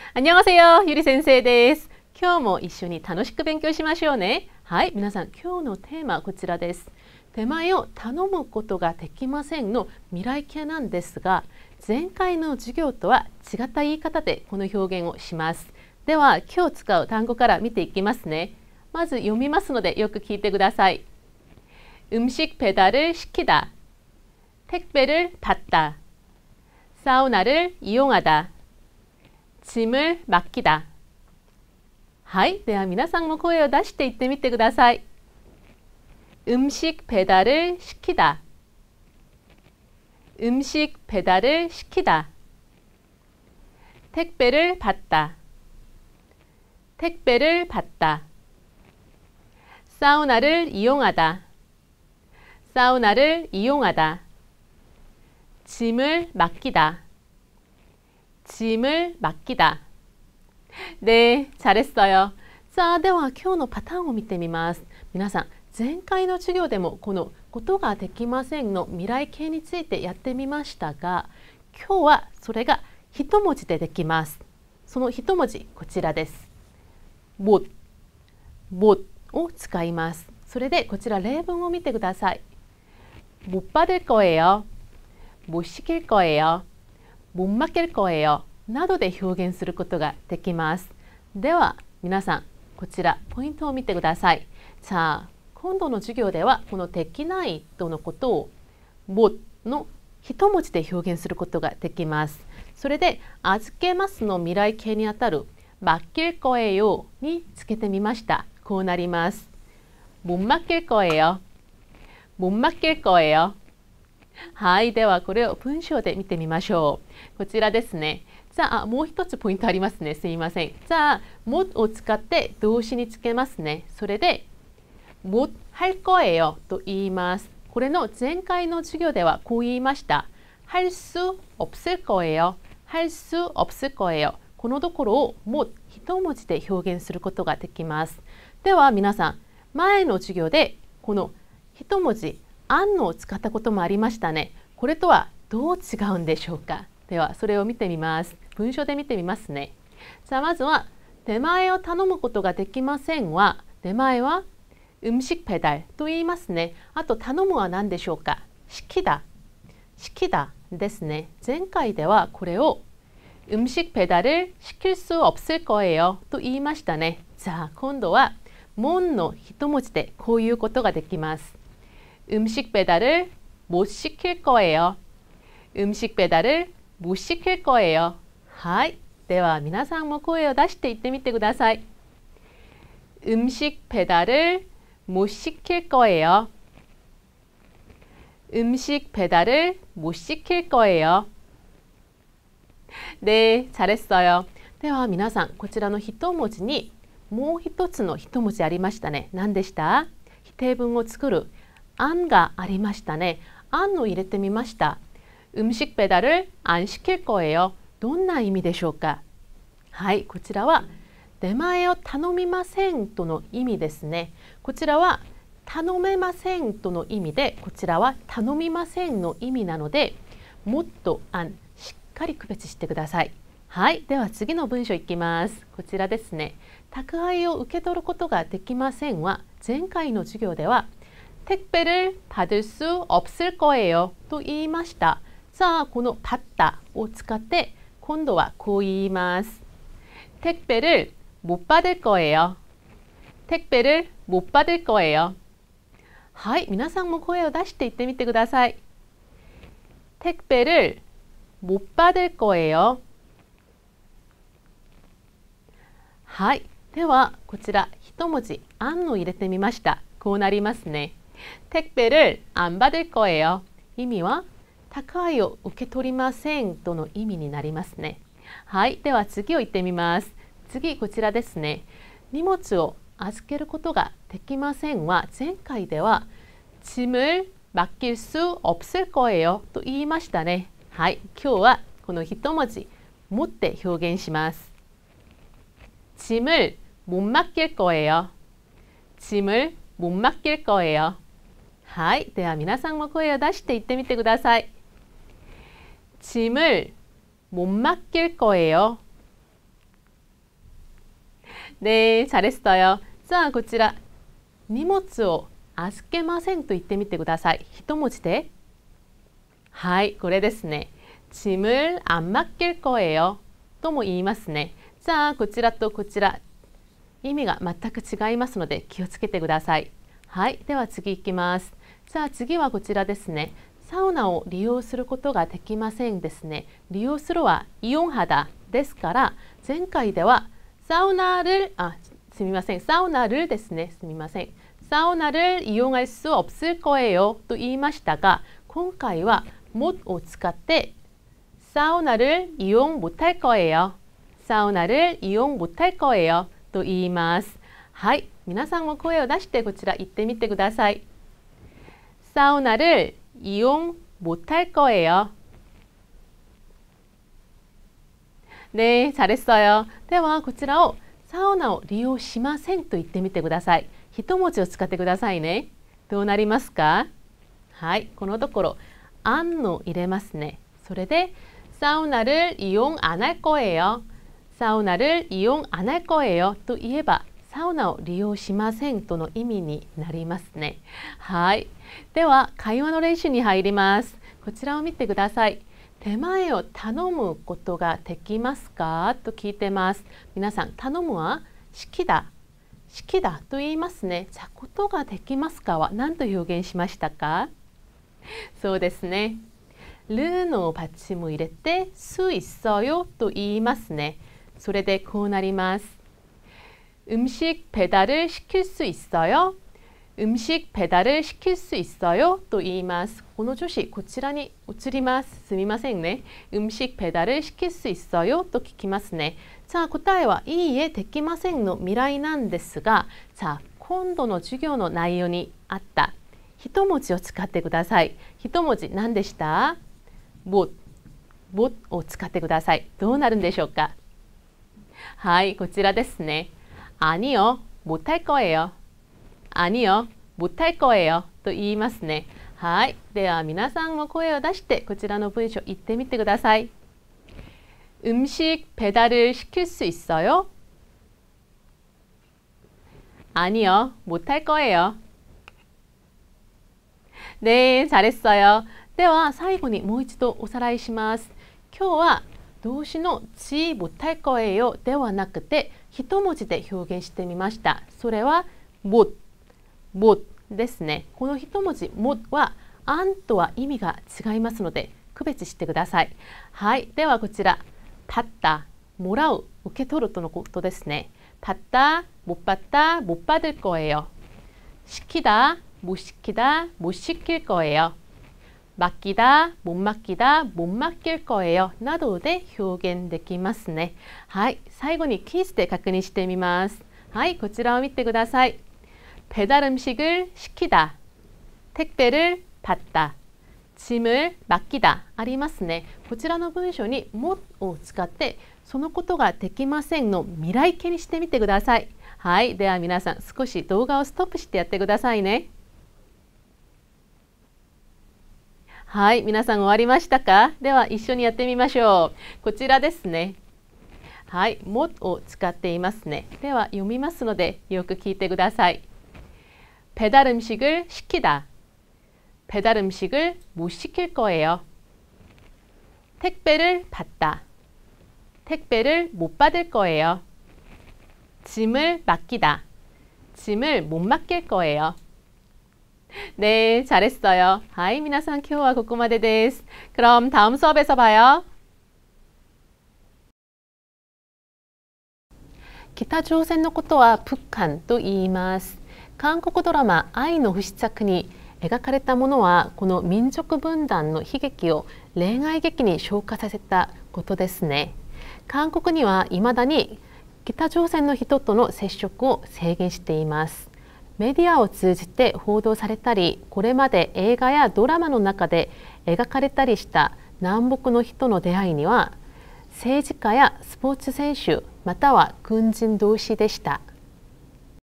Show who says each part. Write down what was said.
Speaker 1: 안녕하세요. 유리先生です。今日も一緒に楽しく勉強しましょうね。はい、皆さん、今日のテーマはこちらです。手前を頼むことができませんの未来形なんですが、前回の授業とは違った言い方でこの表現をします。では、今日使う単語から見ていきますね。まず読みますのでよく聞いてください。음식 배달을 시키다. 택배를 받다. 사우나를 이용하다. 짐을 맡기다. はい、では皆さんも声を出して言ってみてください。음식 배달을 시키다. 음식 배달을 시키다. 택배를 받다. 택배를 받다. 사우나를 이용하다. 사우나를 이용하다. 짐을 맡기다. 짐을 맡기다. 네, 잘했어요. さあ、では今日のパターンを見てみます。皆さん、前回の授業でもこのことができませんの未来形についてやってみましたが、今日はそれが一文字でできます。その一文字、こちらです。못、못を使います。それでこちら例文を見てください。못 받을 거예요. 못 시킬 거예요. 못 맡길 거예요. などで表現することができます。では皆さん、こちらポイントを見てください。さあ、今度の授業ではこのできないとのことを못の一文字で表現することができます。それで預けますの未来形にあたる맡길 거예요につけてみました。こうなります。못 맡길 거예요. 못 맡길 거예요. はい、ではこれを文章で見てみましょう。こちらですね。さあ、もう一つポイントありますね。すいません。さあ、못を使って動詞につけますね。それで못 할 거예요と言います。これの前回の授業ではこう言いました。할 수 없을 거예요. 할 수 없을 거예요. このところを못一文字で表現することができます。では皆さん、前の授業でこの一文字anのを使ったこともありましたね。これとはどう違うんでしょうか。ではそれを見てみます。文章で見てみますね。さあ、まずは出前を頼むことができませんは、出前は음식 배달と言いますね。あと頼むは何でしょうか。시키다、시키다ですね。前回ではこれを음식 배달을 시킬 수 없을 거예요と言いましたね。さあ、今度は못の一文字でこういうことができます。음식 배달을 못 시킬 거예요. 음식 배달을 못 시킬 거예요. はい。では皆さんも声を出して言ってみてください。음식 배달을 못 시킬 거예요. 음식 배달을 못 시킬 거예요. 네, 잘했어요. では皆さん、こちらの一文字にもう一つの一文字ありましたね。何でした？否定文を作るanがありましたね。anを入れてみました。음식 배달을 안 시킬 거예요. どんな意味でしょうか。はい、こちらは出前を頼みませんとの意味ですね。こちらは頼めませんとの意味で、こちらは頼みませんの意味なので、もっとanしっかり区別してください。はい、では次の文章いきます。こちらですね。宅配を受け取ることができませんは、前回の授業では택배를 받을 수 없을 거예요と言いました。さあ、この받다を使って今度はこう言います。택배를 못 받을 거예요. 택배를 못 받을 거예요. はい、皆さんも声を出して言ってみてください。택배를 못 받을 거예요. はい、ではこちら一文字anを入れてみました。こうなりますね。택배를 안 받을 거예요. 意味は宅配を受け取りませんとの意味になりますね。はい、では次を言ってみます。次こちらですね。荷物を預けることができませんは、前回では짐을 맡길 수 없을 거예요と言いましたね。はい、今日はこの一文字持って表現します。짐을 못 맡길 거예요. 짐을 못 맡길 거예요. はい、では皆さんも声を出して言ってみてください。짐을 못 맡길 거예요. 네, 잘했어요. 자, こちら荷物を預けませんと言ってみてください。一文字で。はい、これですね。짐을 안 맡길 거예요とも言いますね。さあ、こちらとこちら意味が全く違いますので気をつけてください。はい、では次いきます。さあ、次はこちらですね。サウナを利用することができませんですね。利用するは이용하다ですから、前回では사우나를すみません、사우나를ですね。すみません。사우나를 이용할 수 없을 거예요と言いましたが、今回は못を使って사우나를 이용 못할 거예요. 사우나를 이용 못할 거예요. と言います。はい、皆さんも声を出してこちら言ってみてください。사우나를 이용 못할 거예요. 네, 잘했어요. ではこちらをサウナを利用しませんと言ってみてください。一文字を使ってくださいね。どうなりますか？はい、このところ안を入れますね。それで사우나를 이용 안 할 거예요. 사우나를 이용 안 할 거예요. と言えばサウナを利用しませんとの意味になりますね。はい。では会話の練習に入ります。こちらを見てください。手前を頼むことができますかと聞いてます。皆さん、頼むは好きだ。好きだと言いますね。じゃあ、ことができますかは何と表現しましたか？そうですね。ルの받침을入れて수 있어요と言いますね。それでこうなります。음식 배달을 시킬 수 있어요? 음식 배달을 시킬 수 있어요? と言います。この助詞こちらに移ります。すみませんね。음식 배달을 시킬 수 있어요? と聞きますね。さあ答えはいいえできませんの未来なんですが、さあ今度の授業の内容にあった一文字を使ってください。一文字何でした？못を使ってください。どうなるんでしょうか？はい、こちらですね。아니요、못할 거예요。아니요、못할 거예요。と言いますね。はい、では皆さんも声を出してこちらの文章言ってみてください。음식 배달을 시킬 수 있어요? 아니요, 못할 거예요. 네, 잘했어요. では最後にもう一度おさらいします。今日は動詞の지 못할 거예요ではなくて一文字で表現してみました。それは못ですね。この一文字못は안とは意味が違いますので区別してください。はい、ではこちら받다、もらう、受け取るとのことですね。받다、못 받다、못 받을 거예요。시키다、못 시키다、못 시킬 거예요。맡기다、못 맡기다、못 맡길 거예요。などで表現できますね。はい、最後にキースで確認してみます。はい、こちらを見てください。배달음식을 시키다、택배를 받다、짐을 맡기다ありますね。こちらの文章にもを使ってそのことができませんの未来形にしてみてください。はい、では皆さん少し動画をストップしてやってくださいね。はい、皆さん終わりましたか？では一緒にやってみましょう。こちらですね。はい、もを使っていますね。では読みますのでよく聞いてください。배달음식을 시키다。배달음식을 못 시킬 거예요. 택배를 받다. 택배를 못 받을 거예요. 짐을 맡기다. 짐을 못 맡길 거예요. 네, 잘했어요. 하이, 皆さん今日はここまでです。그럼 다음 수업에서 봐요. 北朝鮮のことは북한と言います。韓国ドラマ愛の不時着に描かれたものはこの民族分断の悲劇を恋愛劇に昇華させたことですね。韓国にはいまだに北朝鮮の人との接触を制限しています。メディアを通じて報道されたり、これまで映画やドラマの中で描かれたりした南北の人の出会いには政治家やスポーツ選手または軍人同士でした。